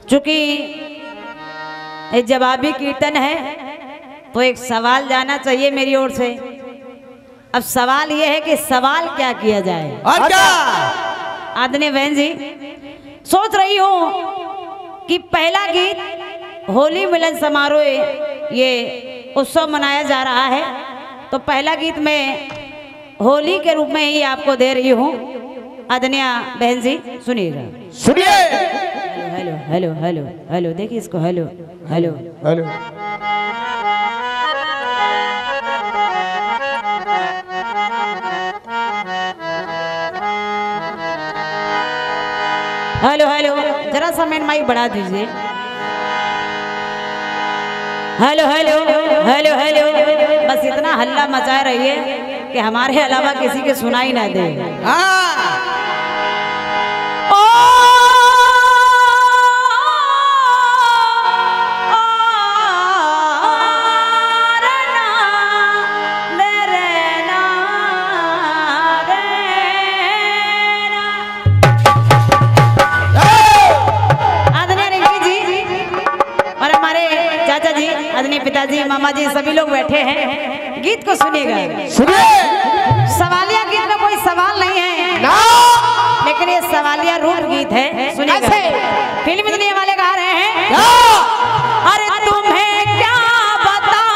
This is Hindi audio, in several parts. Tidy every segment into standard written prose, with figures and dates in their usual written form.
चूंकि जवाबी कीर्तन है तो एक सवाल जाना चाहिए मेरी ओर से। अब सवाल यह है कि सवाल क्या किया जाए। और क्या आदरणीय बहन जी, सोच रही हूँ कि पहला गीत होली मिलन समारोह ये उत्सव मनाया जा रहा है, तो पहला गीत मैं होली के रूप में ही आपको दे रही हूँ। आदरणीय बहन जी सुनिएगा। सुनिए। हेलो हेलो हेलो हेलो, देखिए इसको। Hello hello hello. Hello hello, जरा सा मेन माइक बढ़ा दीजिए। हेलो हेलो हेलो हेलो, बस इतना हल्ला मचा रही है कि हमारे अलावा किसी के सुनाई ना दे। आदरणीय पिताजी, मामा जी, सभी लोग बैठे हैं, गीत को सुनिएगा। सुनिए। सवालिया गीत में कोई सवाल नहीं है ना, लेकिन ये सवालिया रूप गीत है। सुनिएगा। फिल्म दुनिया वाले गा रहे हैं। अरे तुम्हें क्या बताएं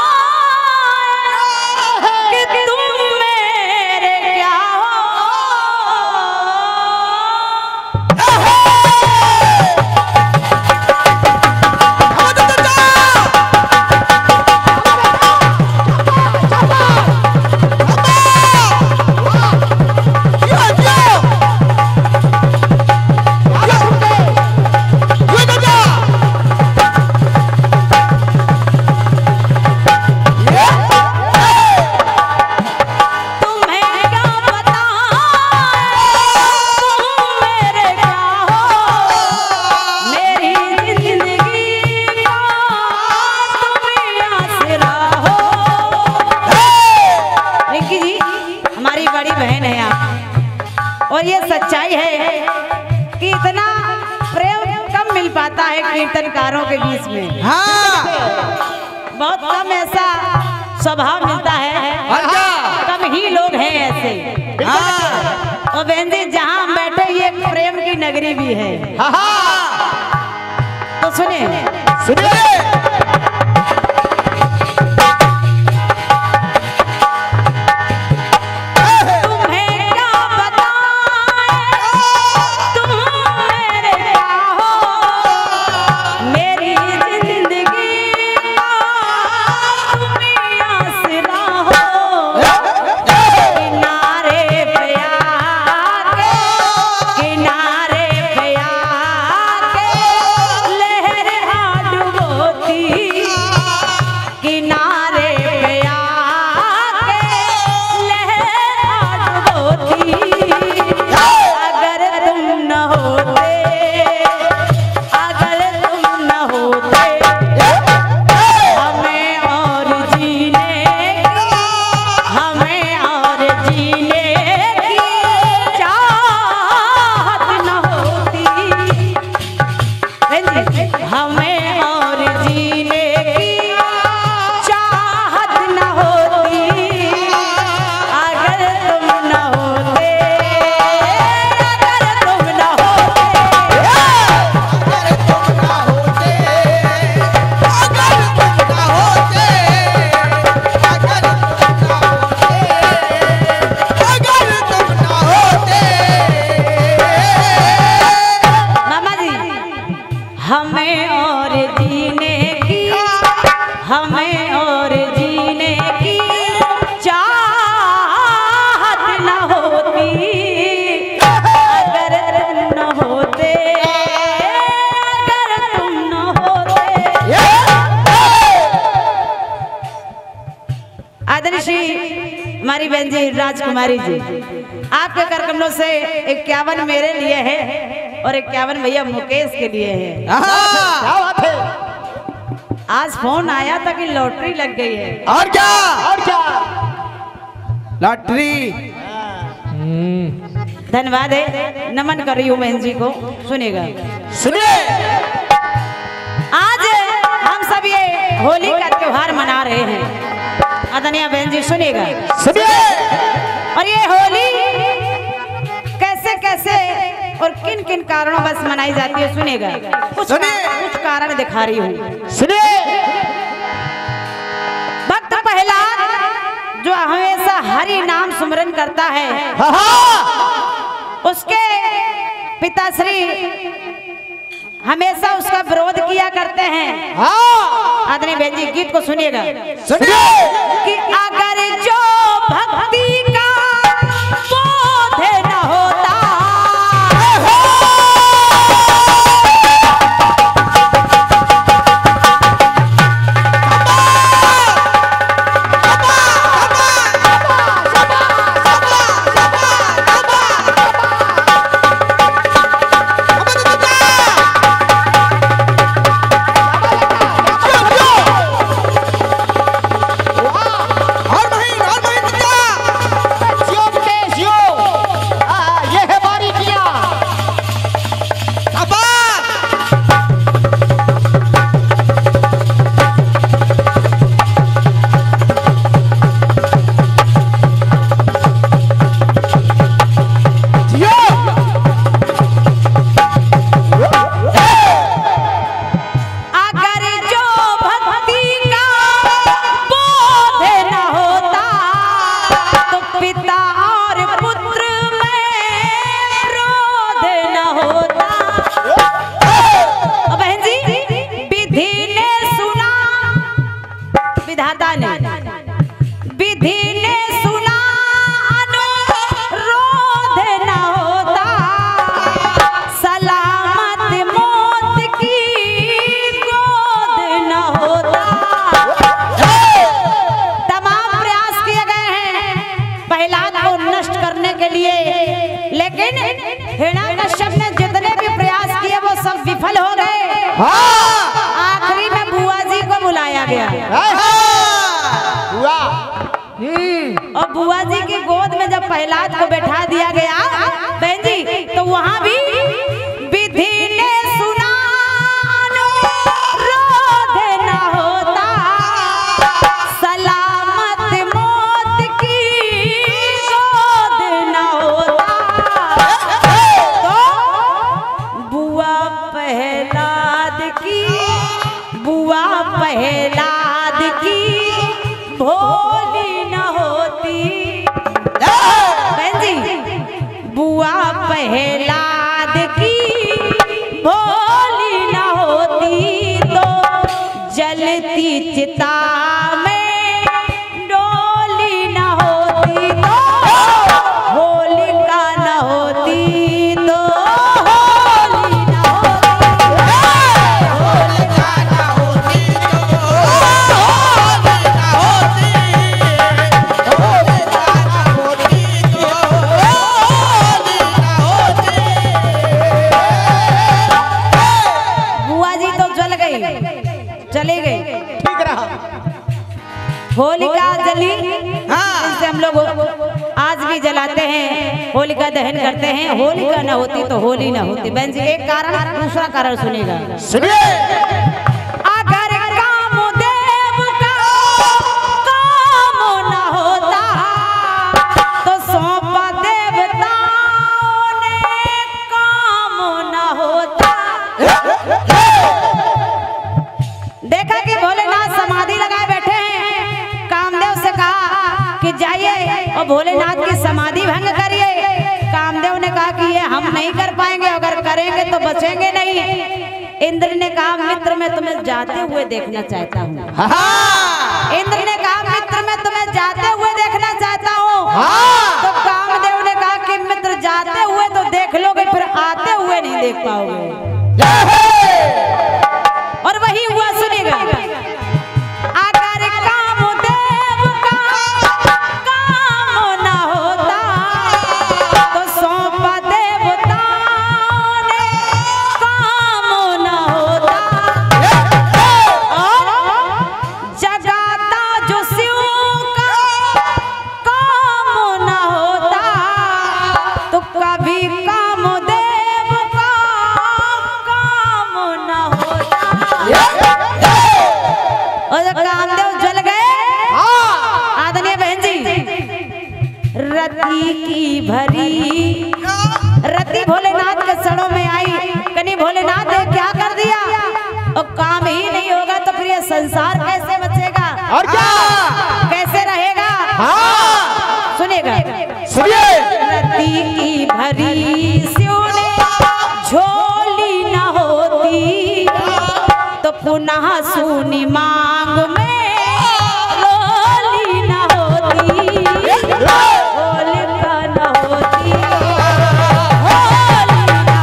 कि तुम मेरे क्या हो। और ये सच्चाई है कि इतना प्रेम कम मिल पाता है कीर्तनकारों के बीच में। हाँ। बहुत कम ऐसा स्वभाव मिलता है, कम ही लोग हैं ऐसे। हाँ। और बहन जी, जहाँ हम बैठे ये प्रेम की नगरी भी है। तो सुनिए। सुनिए। हमारी बहन जी राजकुमारी जी, आपके कर कमलों से 51 मेरे लिए है और 51 भैया मुकेश के लिए है। क्या बात है। आज फोन आया था कि लॉटरी लग गई है। और क्या, और क्या लॉटरी। धन्यवाद है, नमन कर रही हूँ बहन जी को। सुनेगा। सुनिए। होली का त्योहार मना रहे हैं। आदरणीय बहन जी सुनिएगा, सुनिए। और ये होली कैसे कैसे और किन किन कारणों बस मनाई जाती है सुनिएगा। कुछ कारण दिखा रही हूँ, सुनिए। भक्त प्रहलाद जो हमेशा हरि नाम सुमरन करता है, उसके पिताश्री हमेशा उसका विरोध किया करते हैं। आदरणीय बहन जी गीत को सुनिएगा, सुनिए। कि अगर जो भक्ति का बोध न होता, लेकिन हिरण्यकश्यप ने जितने भी प्रयास किए वो सब विफल हो गए। आखिरी में बुआ जी को बुलाया गया और बुआ जी की गोद में जब प्रहलाद को बैठा दिया गया बहन जी, तो वहां भी विधि ने सुना अनुरोध न होता, सलामत मौत की गोद न होता। तो बुआ प्रहलाद की भोली न होती, बहन जी बुआ प्रहलाद की भोली न होती, तो जलती चिता में डोली न होती, तो होलिका न होती, तो होली न चले गए। ठीक रहा। होलिका जली, जिससे हम लोग आज भी जलाते हैं, होलिका दहन करते हैं। होलिका न होती तो होली न होती। बहन जी एक कारण, दूसरा कारण सुनिएगा, सुनिए। अगर कामदेव का काम न होता तो सौंपा देवताओं ने काम न होता। देखा कि भोलेनाथ समाधि लगाए बैठे हैं, कामदेव से कहा कि जाइए और भोलेनाथ की समाधि भंग करिए। कामदेव ने कहा कि ये हम नहीं कर पाएंगे, अगर करेंगे तो बचेंगे नहीं। इंद्र ने कहा मित्र मैं तुम्हें जाते हुए देखना चाहता हूँ। इंद्र ने कहा मित्र मैं तुम्हें जाते हुए देखना चाहता हूँ। तो कामदेव ने कहा कि मित्र जाते हुए तो देख लोगे, फिर आते हुए नहीं देख पाओगे। और वही हुआ, सुनिएगा, अगर कामदेव का काम न होता तो सौंपा देवताओं ने काम न होता, और जगाता जो शिव का काम न होता तो कभी कामदेव का काम रति की भरी रति भोलेनाथ के सड़ों में आई। कनी भोलेनाथ ने क्या कर दिया? और काम ही नहीं होगा तो फिर ये संसार कैसे बचेगा और क्या कैसे रहेगा? हाँ सुनेगा सुनिए। रति की भरी सियोने झोली न होती तो पुनः सुनी मांग में रोली न होती। होलिका न होती, होली न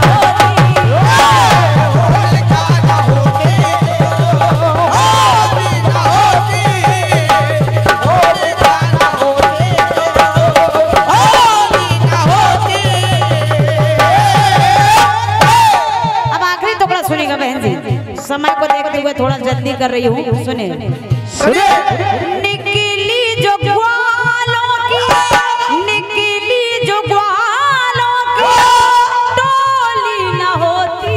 अब आखिरी टुकड़ा सुनेगा बहन जी। समय को देखते हुए थोड़ा जल्दी कर रही हूँ। सुने निकली जो ग्वालों की निकली जो ग्वालों की टोली न होती।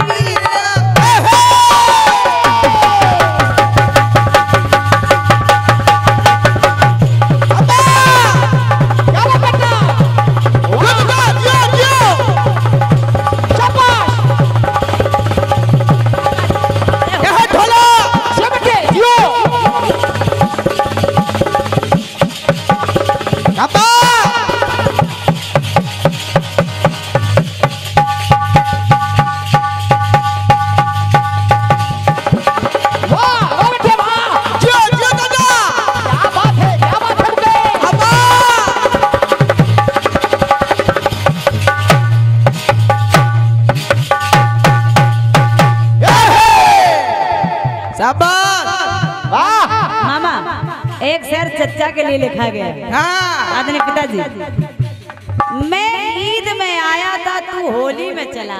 मामा एक शेर चच्चा के लिए लिखा गया है। आदरणीय पिताजी, मैं ईद में आया था तू होली में चला।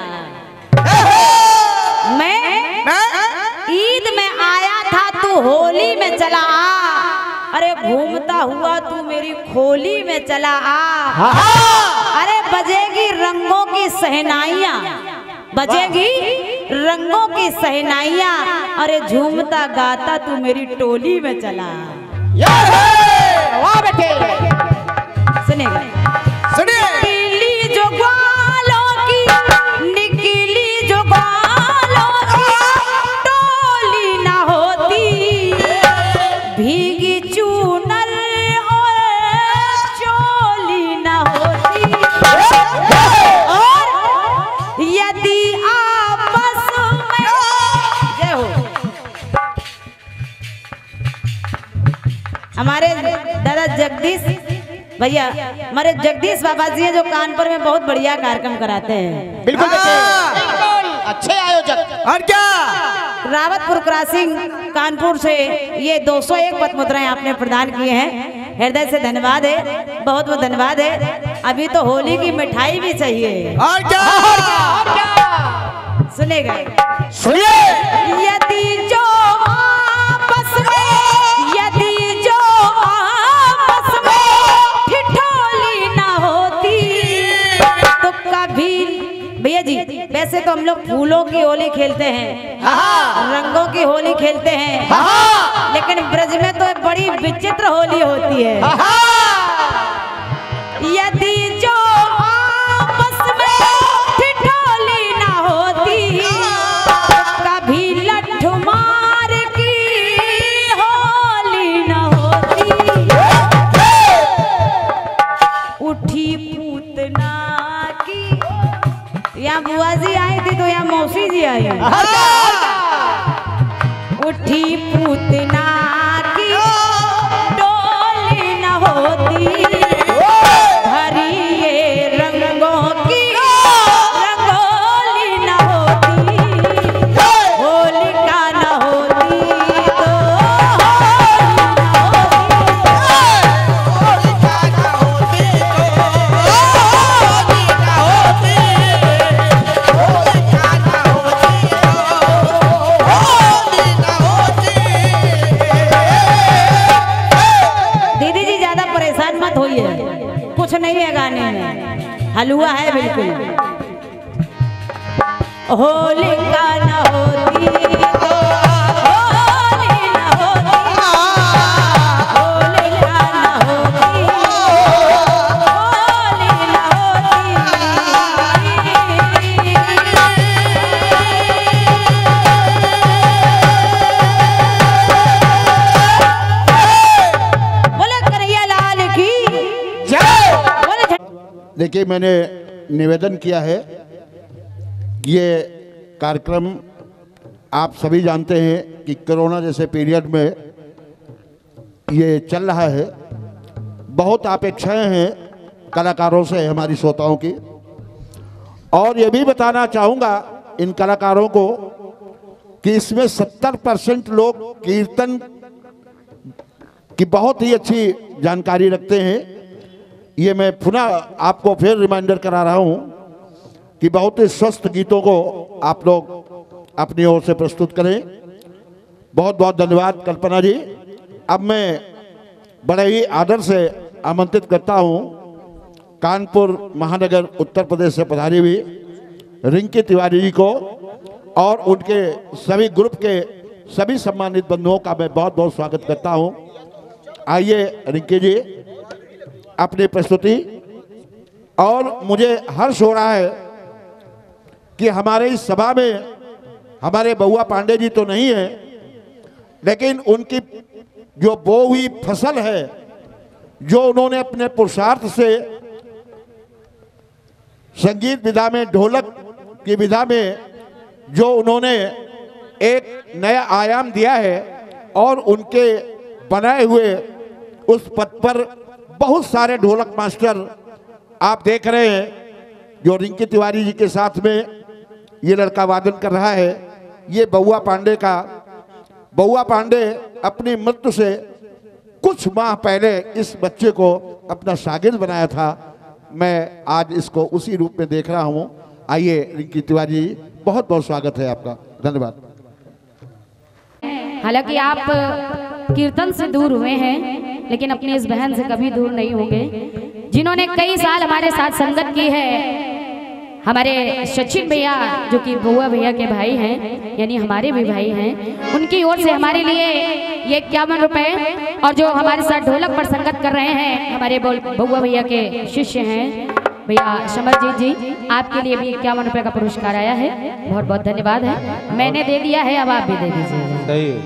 मैं ईद में आया था तू होली में चला आ। अरे घूमता हुआ तू मेरी खोली में चला आ। अरे बजेगी रंगों की सहनाइयाँ, बजेगी रंगों की सहनाइयाँ। अरे झूमता गाता तू मेरी टोली में चला। वाह बेटे सुनेगा सुनिए। निकली जो ग्वालों की निकली जो ग्वालों की टोली न होती। भीगी चूनर और चोली न होती। और यदि आपस में जय हो हमारे दादा जगदीश भैया, हमारे जगदीश बाबा जी हैं जो कानपुर में बहुत बढ़िया कार्यक्रम कराते हैं। बिल्कुल बेटे अच्छे आयोजक। और क्या रावतपुर क्रॉसिंग कानपुर से ये 201 पद मुद्राएं आपने प्रदान किए हैं। हृदय से धन्यवाद है, बहुत बहुत धन्यवाद है। अभी तो होली की मिठाई भी चाहिए। और क्या सुनेगा सुनिए। यदि जो आपस में यदि जो आपस में ठिठोली न होती तो कभी भैया जी, वैसे तो हम लोग फूलों की होली खेलते हैं, रंगों की होली खेलते हैं, लेकिन ब्रज में तो एक बड़ी विचित्र होली होती है। यदि जो आपस में ठिठोली न होती कभी लट्ठू मार की होली न होती। उठी पूतना की, यहाँ बुआ जी आई थी तो यहाँ मौसी जी आई। उठी पूतना की टोली न होती। हरी ये रंगों की रंगोली न होती। होलिका न होती तो दीदी जी ज्यादा परेशान मत होइए, कुछ नहीं है गाने में, हलवा है बिल्कुल। होलिका न होती तो होली न होती। होलिका न होती, देखिए, मैंने निवेदन किया है, ये कार्यक्रम आप सभी जानते हैं कि कोरोना जैसे पीरियड में ये चल रहा है। बहुत अपेक्षाएं हैं कलाकारों से, हमारी श्रोताओं की, और ये भी बताना चाहूँगा इन कलाकारों को कि इसमें 70% लोग कीर्तन की बहुत ही अच्छी जानकारी रखते हैं। ये मैं पुनः आपको फिर रिमाइंडर करा रहा हूँ कि बहुत ही स्वस्थ गीतों को आप लोग अपनी ओर से प्रस्तुत करें। बहुत बहुत धन्यवाद कल्पना जी। अब मैं बड़े ही आदर से आमंत्रित करता हूँ कानपुर महानगर उत्तर प्रदेश से पधारी हुई रिंकी तिवारी जी को और उनके सभी ग्रुप के सभी सम्मानित बंधुओं का मैं बहुत बहुत स्वागत करता हूँ। आइए रिंकी जी, अपनी प्रस्तुति। और मुझे हर्ष हो रहा है कि हमारे इस सभा में हमारे बउआ पांडे जी तो नहीं है, लेकिन उनकी जो बो हुई फसल है, जो उन्होंने अपने पुरुषार्थ से संगीत विधा में, ढोलक की विधा में जो उन्होंने एक नया आयाम दिया है, और उनके बनाए हुए उस पद पर बहुत सारे ढोलक मास्टर आप देख रहे हैं। जो रिंकी तिवारी जी के साथ में ये लड़का वादन कर रहा है, ये बउआ पांडे का। बउआ पांडे अपनी मृत्यु से कुछ माह पहले इस बच्चे को अपना शागिर्द बनाया था। मैं आज इसको उसी रूप में देख रहा हूँ। आइए रिंकी तिवारी जी, बहुत बहुत स्वागत है आपका। धन्यवाद। हालांकि आप कीर्तन से दूर हुए हैं, लेकिन अपनी इस बहन से कभी दूर नहीं होंगे, जिन्होंने कई साल हमारे साथ संगत की है। हमारे सचिन भैया, जो कि बउआ भैया के भाई हैं, यानी हमारे भी भाई हैं, उनकी ओर से हमारे लिए ये 51 रुपए, और जो हमारे साथ ढोलक पर संगत कर रहे हैं हमारे बउआ भैया के शिष्य हैं भैया समरजीत जी, आपके लिए भी 51 रुपए का पुरस्कार आया है। बहुत बहुत धन्यवाद है। मैंने दे दिया है, अब आप भी दे दीजिए।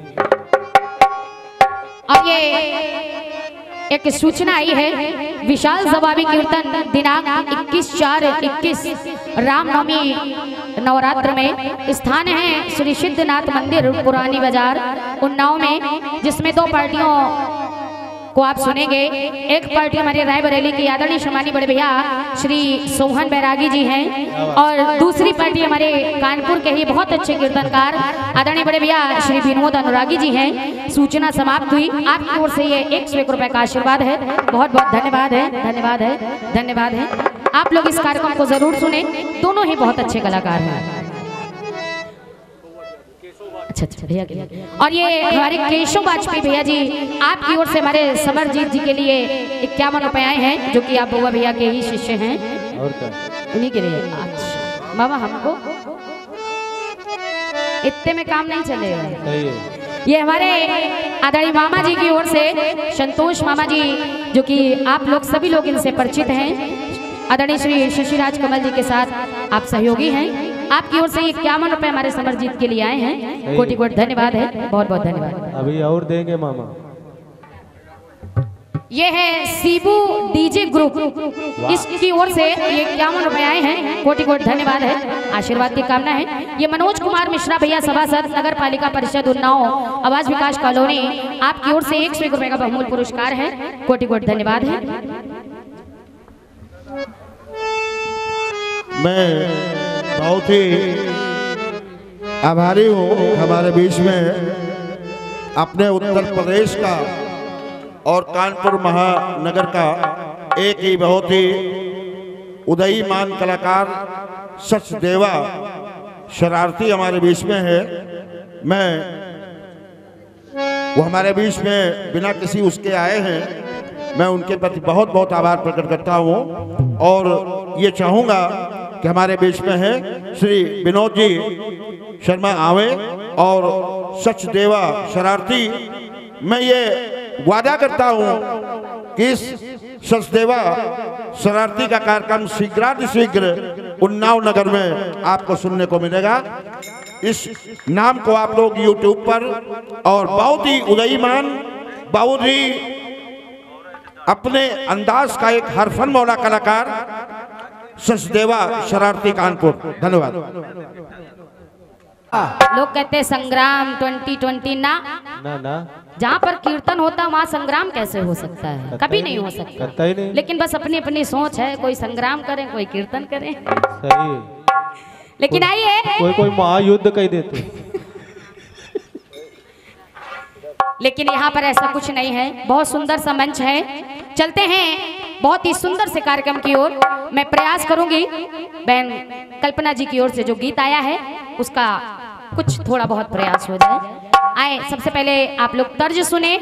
और ये एक सूचना आई है, विशाल सभावी कीर्तन दिनांक 21/4/21 रामनवमी नवरात्र में स्थान है श्री सिद्धनाथ मंदिर पुरानी बाजार उन्नाव में, जिसमें 2 पार्टियों को आप सुनेंगे। एक पार्टी हमारे रायबरेली के आदरणीय सम्मानी बड़े भैया श्री सोहन बैरागी जी हैं, और दूसरी पार्टी हमारे कानपुर के ही बहुत अच्छे कीर्तनकार आदरणीय बड़े भैया श्री विनोद अनुरागी जी हैं। सूचना समाप्त हुई। आपकी ओर से ये 101 रुपए का आशीर्वाद है। बहुत बहुत धन्यवाद है, धन्यवाद है, धन्यवाद है। आप लोग इस कार्यक्रम को जरूर सुने, दोनों ही बहुत अच्छे कलाकार हैं। अच्छा भैया के लिए। और ये हमारे केशव वाजपेयी भैया जी, आपकी ओर से हमारे समरजीत जी के लिए 51 रुपए आए हैं, जो कि आप बउआ भैया के ही शिष्य हैं, और क्या उन्हीं के लिए। अच्छा मामा, हमको इतने में काम नहीं चलेगा। ये हमारे आदरणीय मामा जी की ओर से संतोष मामा जी, जो कि आप लोग सभी लोग इनसे परिचित हैं, आदरणीय श्री शशिराज कमल जी के साथ आप सहयोगी हैं। आपकी ओर से 51 रुपए हमारे समरजीत के लिए आए हैं। कोटि कोटि धन्यवाद है, बहुत बहुत धन्यवाद। अभी और देंगे मामा। ये है सीबू डीजे ग्रुप, इसकी ओर से ये 51 रुपए आए हैं। कोटि कोटि धन्यवाद है, आशीर्वाद की कामना है। ये मनोज कुमार मिश्रा भैया, सभासद नगर पालिका परिषद उन्नाव आवास विकास कॉलोनी, आपकी ओर से 101 रुपए का बहुमूल्य पुरस्कार है। कोटि कोटि धन्यवाद है। मैं बहुत ही आभारी हूँ हमारे बीच में अपने उत्तर प्रदेश का और कानपुर महानगर का एक ही बहुत ही उदयीमान कलाकार सचदेवा शरारती हमारे बीच में है। मैं वो हमारे बीच में बिना किसी उसके आए हैं। मैं उनके प्रति बहुत बहुत आभार प्रकट करता हूँ, और ये चाहूँगा कि हमारे बीच में है श्री विनोद जी शर्मा आवे और सचदेवा शरारती। मैं ये वादा करता हूँ कि इस सचदेवा शरारती का कार्यक्रम शीघ्र उन्नाव नगर में आपको सुनने को मिलेगा। इस नाम को आप लोग YouTube पर, और बहुत ही उदयीमान, बहुत ही अपने अंदाज का एक हरफन मौला कलाकार सचदेवा शरारती कानपुर। धन्यवाद। लोग कहते हैं संग्राम 2020 ना ना जहाँ पर कीर्तन होता वहाँ संग्राम कैसे हो सकता है? कभी नहीं हो सकता। ही नहीं। लेकिन बस अपनी अपनी सोच है, कोई संग्राम करे कोई कीर्तन करे। सही। लेकिन आइए, कोई महायुद्ध कह देते। लेकिन यहाँ पर ऐसा कुछ नहीं है। बहुत सुंदर सा मंच है। चलते हैं बहुत ही सुंदर से कार्यक्रम की ओर। मैं प्रयास करूंगी बहन कल्पना जी की ओर से जो गीत आया है उसका कुछ थोड़ा बहुत प्रयास हो जाए। आए, सबसे पहले आप लोग तर्ज सुने।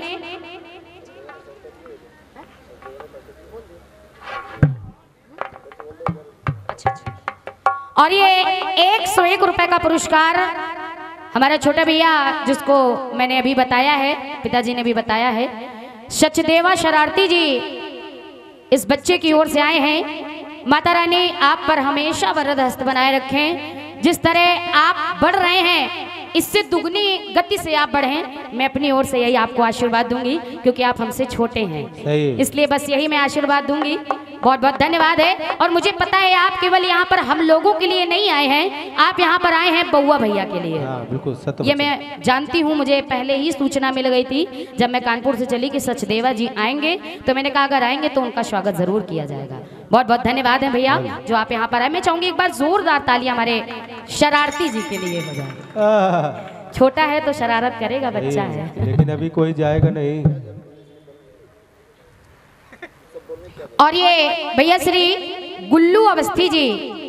और ये 101 रुपए का पुरस्कार हमारा छोटा भैया, जिसको मैंने अभी बताया है, पिताजी ने भी बताया है, सचदेवा शरारती जी इस बच्चे की ओर से आए हैं। माता रानी आप पर हमेशा वरद हस्त बनाए रखें। जिस तरह आप बढ़ रहे हैं इससे दुगनी गति से आप बढ़ें। मैं अपनी ओर से यही आपको आशीर्वाद दूंगी क्योंकि आप हमसे छोटे हैं, इसलिए बस यही मैं आशीर्वाद दूंगी। बहुत बहुत धन्यवाद है। और मुझे पता है आप केवल यहाँ पर हम लोगों के लिए नहीं आए हैं, आप यहाँ पर आए हैं बउआ भैया के लिए। बिल्कुल सत्य। ये मैं जानती हूँ, मुझे पहले ही सूचना मिल गई थी जब मैं कानपुर से चली कि सचदेवा जी आएंगे, तो मैंने कहा अगर आएंगे तो उनका स्वागत जरूर किया जाएगा। बहुत बहुत धन्यवाद है भैया जो आप यहाँ पर आए। मैं चाहूंगी एक बार जोरदार तालियां हमारे शरारती जी के लिए हो जाए। छोटा है तो शरारत करेगा, बच्चा है। लेकिन अभी कोई जाएगा नहीं। और ये भैया श्री गुल्लू अवस्थी जी,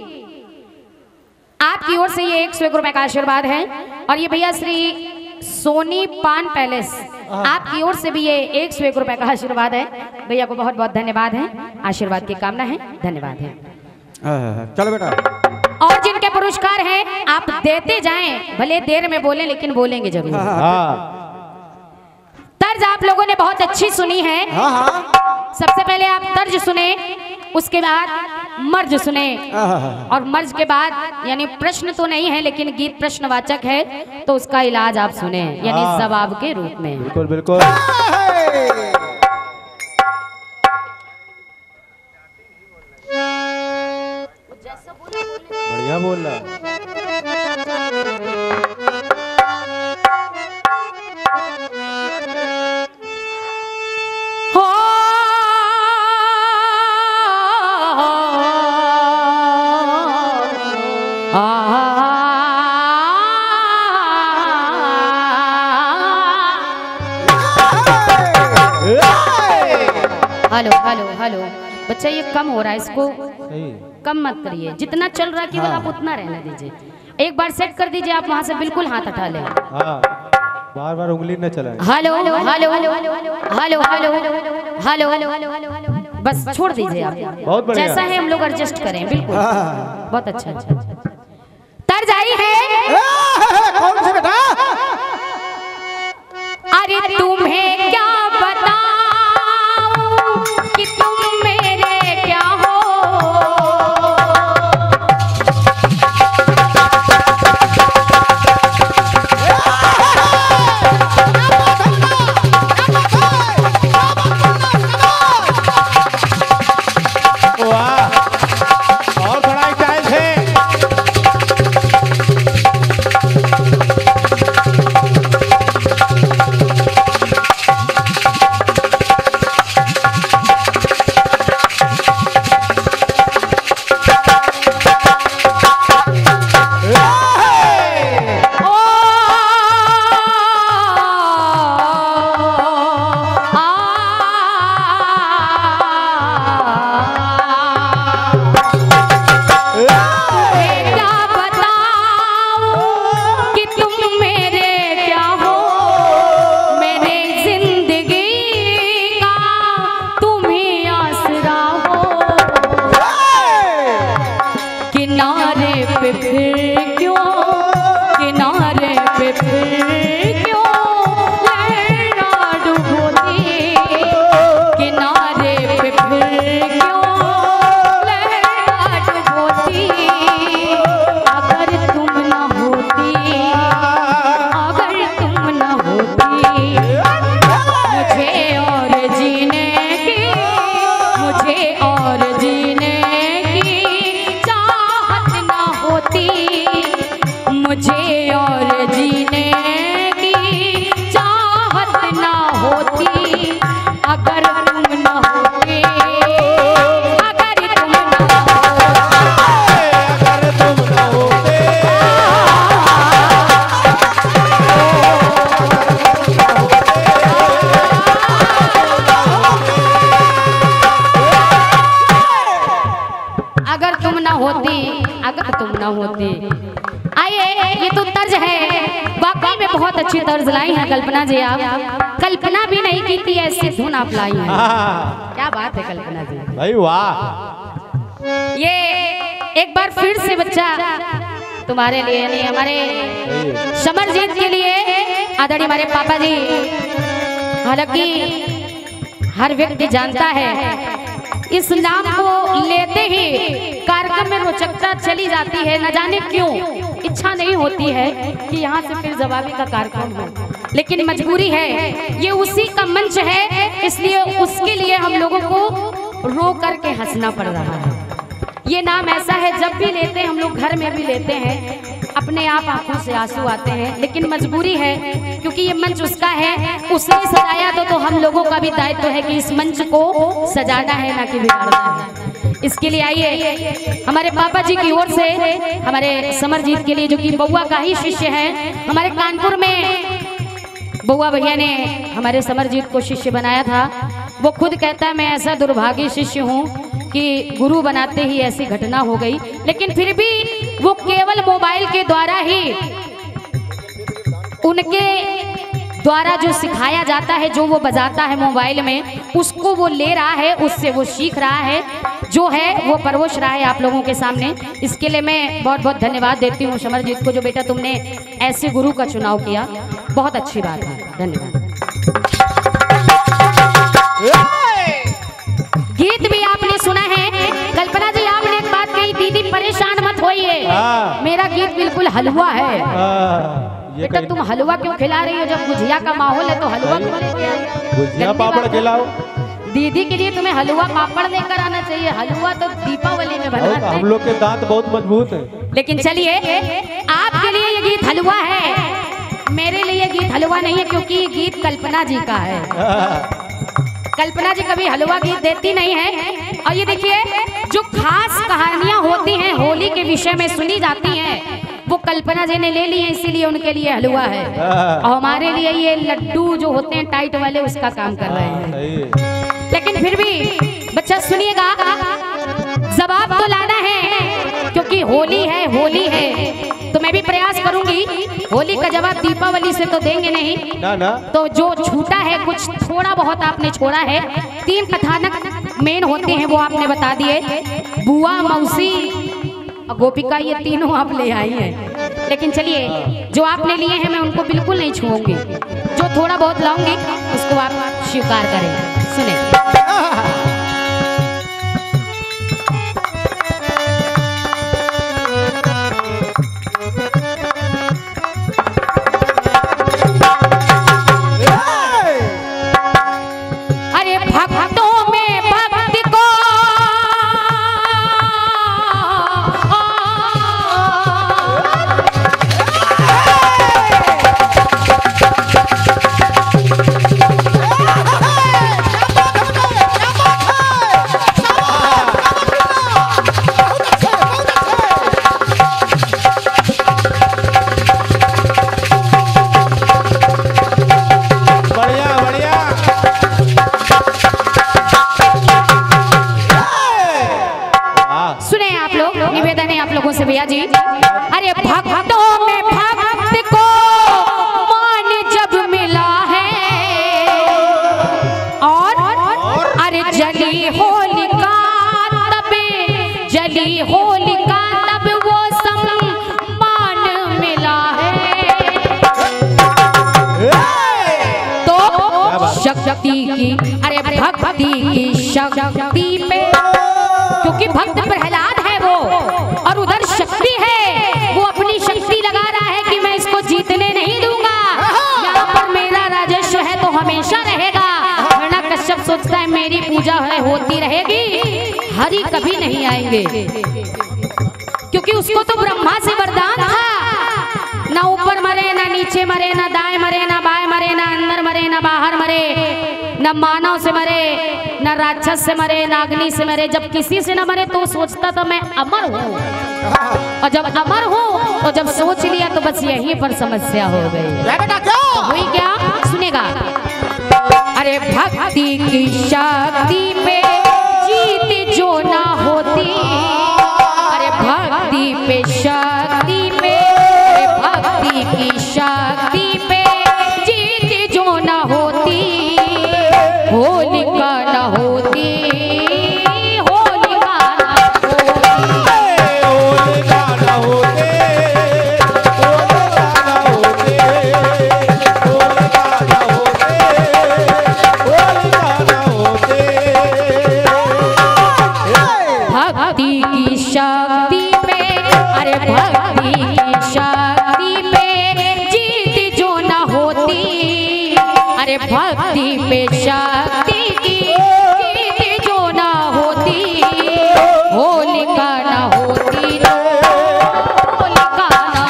आपकी ओर से ये 101 रुपए का आशीर्वाद है। और ये भैया श्री सोनी पान पैलेस, आपकी ओर से भी ये 101 रुपए का आशीर्वाद है। भैया को बहुत बहुत धन्यवाद है, आशीर्वाद की कामना है, धन्यवाद है। चलो बेटा। और जिनके पुरस्कार हैं आप देते जाएं, भले देर में बोलें लेकिन बोलेंगे जरूर। तर्ज आप लोगों ने बहुत अच्छी सुनी है। सबसे पहले आप तर्ज सुने, उसके बाद मर्ज सुने, और मर्ज के बाद यानी प्रश्न तो नहीं है लेकिन गीत प्रश्नवाचक है तो उसका इलाज आप सुने, यानी जवाब के रूप में। बिल्कुल बिल्कुल। बढ़िया बोल रहा। हेलो हेलो हेलो, बच्चा ये कम हो रहा है, इसको कम मत करिए। जितना चल रहा है केवल आप उतना रहने दीजिए। एक बार सेट कर दीजिए, आप वहां से बिल्कुल हाथ हटा लें। बार बार उंगली न चलाएं। Hello hello hello hello hello, बस छोड़ दीजिए आप। बहुत बढ़िया। जैसा है हम लोग एडजस्ट करें, बिल्कुल बहुत अच्छा। तर्ज आई है। कौन से बेटा? अरे तुम्हें क्या बताऊं कि तुम मेरे क्या हो। और बड़ा ही चांस है। अगर तुम ना होती। आइए, ये तो तर्ज है, वाकई में बहुत अच्छी तर्ज लाई है कल्पना जी। आप कल्पना भी नहीं की थी ऐसी धुन आप लाई हैं। क्या बात है कल्पना जी, भाई वाह। ये एक बार फिर से बच्चा तुम्हारे लिए नहीं, हमारे समरजीत के लिए आदरणीय हमारे पापा जी। हालांकि हर व्यक्ति जानता है इस नाम को लेते ही कार्यक्रम में रोचकता चली जाती है, न जाने क्यों इच्छा नहीं होती है कि यहाँ से फिर जवाबी का कार्यक्रम हो, लेकिन मजबूरी है, ये उसी का मंच है, इसलिए उसके लिए हम लोगों को रो करके हंसना पड़ रहा है। ये नाम ऐसा है, जब भी लेते हैं हम लोग, घर में भी लेते हैं, अपने आप आंखों से आंसू आते हैं, लेकिन मजबूरी है क्योंकि ये मंच उसका है, उसने सजाया तो हम लोगों का भी दायित्व है कि इस मंच को सजाना है, ना कि बिगाड़ना है। इसके लिए आइए हमारे पापा जी की ओर से हमारे समरजीत के लिए, जो कि बउआ का ही शिष्य है, हमारे कानपुर में बउआ भैया ने हमारे समरजीत को शिष्य बनाया था। वो खुद कहता है मैं ऐसा दुर्भागी शिष्य हूँ कि गुरु बनाते ही ऐसी घटना हो गई, लेकिन फिर भी वो केवल मोबाइल के द्वारा ही, उनके द्वारा जो सिखाया जाता है, जो वो बजाता है मोबाइल में, उसको वो ले रहा है, उससे वो सीख रहा है, जो है वो परोस रहा है आप लोगों के सामने। इसके लिए मैं बहुत बहुत धन्यवाद देती हूँ समरजीत को, जो बेटा तुमने ऐसे गुरु का चुनाव किया, बहुत अच्छी बात है, धन्यवाद। गीत भी आपने सुना है, कल्पना जी आपने एक बात कही, दीदी परेशान मत होइए, मेरा गीत बिल्कुल हलवा है। बेटा तुम हलवा क्यों खिला रही हो, जब गुजिया का माहौल है तो हलवा क्यों लेके आई? गुजिया पापड़ खिलाओ। दीदी के लिए तुम्हें हलवा पापड़ लेकर आना चाहिए, हलवा तो दीपावली में बनवाते हैं। हम लोग के दांत बहुत मजबूत है। लेकिन चलिए, आपके लिए ये गीत हलवा है, मेरे लिए गीत हलवा नहीं है, क्योंकि ये गीत कल्पना जी का है। कल्पना जी कभी हलवा गीत देती नहीं है। और ये देखिए, जो खास कहानियां होती हैं होली के विषय में सुनी जाती हैं, वो कल्पना जी ने ले ली है, इसीलिए उनके लिए हलवा है, और हमारे लिए ये लड्डू जो होते हैं टाइट वाले, उसका काम कर रहे हैं। लेकिन फिर भी बच्चा सुनिएगा, जवाब तो लाना है, क्योंकि होली है, होली है, तो मैं भी प्रयास करूंगी। होली का जवाब दीपावली से तो देंगे नहीं ना। तो जो छूटा है, कुछ थोड़ा बहुत आपने छोड़ा है। 3 कथानक मेन होते हैं, वो आपने बता दिए, बुआ, मौसी और गोपिका, ये तीनों आप ले आई हैं। लेकिन चलिए, जो आपने लिए हैं मैं उनको बिल्कुल नहीं छूऊंगी, जो थोड़ा बहुत लाऊंगी उसको आप स्वीकार करें। सुने, अरे भक्तों में भक्ति को भैया जी, अरे भक्तों में भक्त को मान जब मिला है, और अरे जली होलिका तब, जली होलिका तब वो सम्मान मिला है। तो शक्ति की, अरे भक्ति की शक्ति पे, क्योंकि भक्त प्रहलाद है वो, और उधर शक्ति है, वो अपनी शक्ति लगा रहा है कि मैं इसको जीतने नहीं दूंगा, यहाँ पर मेरा राजस्व है तो हमेशा रहेगा, वरना कश्यप सोचता है मेरी पूजा है होती रहेगी, हरि कभी नहीं आएंगे, क्योंकि उसको तो ब्रह्मा से वरदान था, ना ऊपर मरे, ना नीचे मरे, ना दाएं मरे, ना बाएं मरे, ना अंदर मरे, ना बाहर मरे, न मानव से मरे, न राक्षस से मरे, न अग्नि से मरे। जब किसी से न मरे तो सोचता था मैं अमर हूँ, और जब अमर हूँ तो जब सोच लिया तो बस यहीं पर समस्या हो गई। हुई क्या? सुनेगा, अरे भक्ति की शक्ति पे जीत जो ना होती, भक्ति की शक्ति पे, अरे भक्ति की शक्ति पे जीत जो न होती, अरे भक्ति पे शक्ति की जीत जो न होती, होलिका न होती तो होलिका न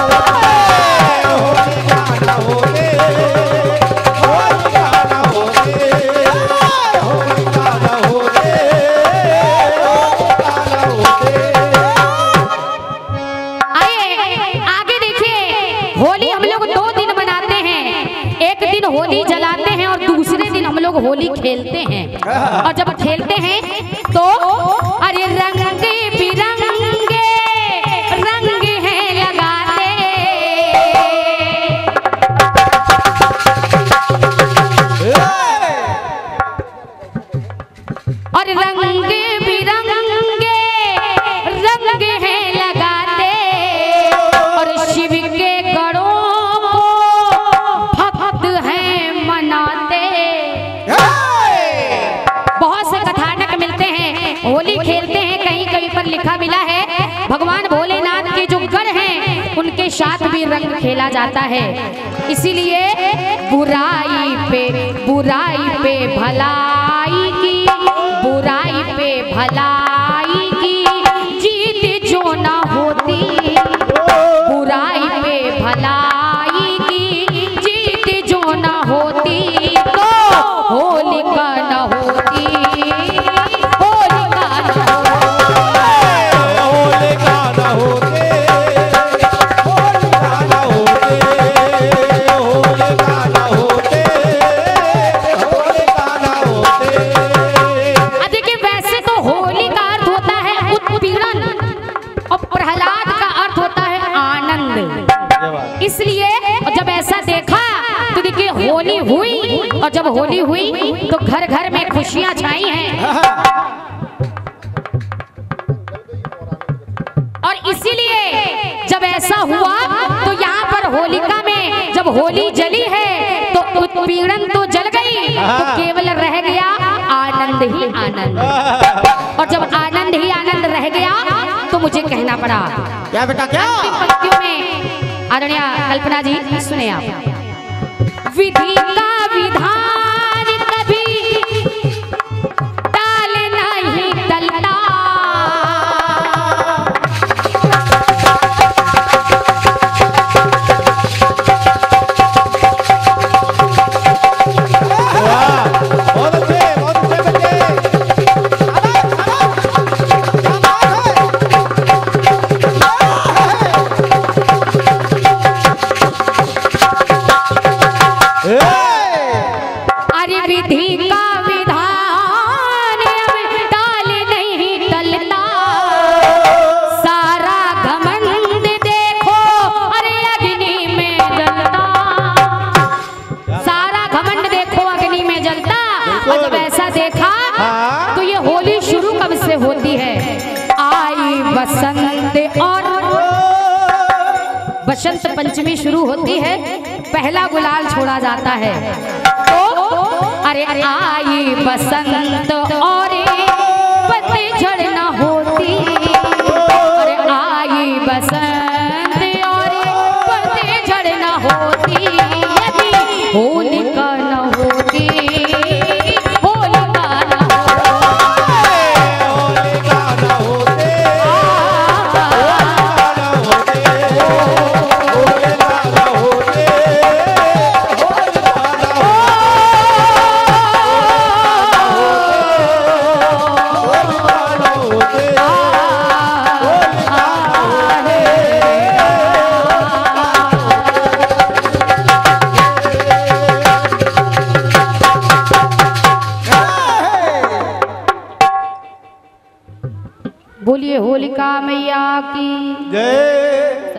होली जलाते हैं और दूसरे दिन हम लोग होली खेलते हैं। और जब खेलते हैं तो अरे रंग बिरंगे रंग हैं लगाते, और रंग बिरंगे रंग हैं लगाते, और शिव के गढ़ों होली खेलते हैं। कहीं कहीं पर लिखा मिला है भगवान भोलेनाथ के जो गढ़ हैं उनके साथ भी रंग खेला जाता है। इसीलिए बुराई पे भलाई की, बुराई पे भलाई की जीत जो ना होती, बुराई पे भलाई की जीत जो ना होती तो होलिका न होती, इसलिए जब ऐसा देखा तो देखिए होली हुई, और जब होली हुई तो घर घर में खुशियां छाई हैं। और इसीलिए जब ऐसा हुआ तो यहाँ पर होलिका में जब होली जली है तो उत्पीड़न तो जल गई, तो केवल रह गया आनंद ही आनंद। और जब आनंद ही आनंद रह गया तो मुझे कहना पड़ा क्या बेटा क्या पंक्तियों में आदरणीय कल्पना जी सुने आप। विधि का विधान कभी टाल नहीं टलता, बसंत पंचमी शुरू होती है, पहला गुलाल छोड़ा जाता है। तो अरे आई बसंत और पतझड़ न होती, अरे आई बसंत और पतझड़ न होती, होलिका न होती, होलिका न बोलिए होलिका मैया की जय।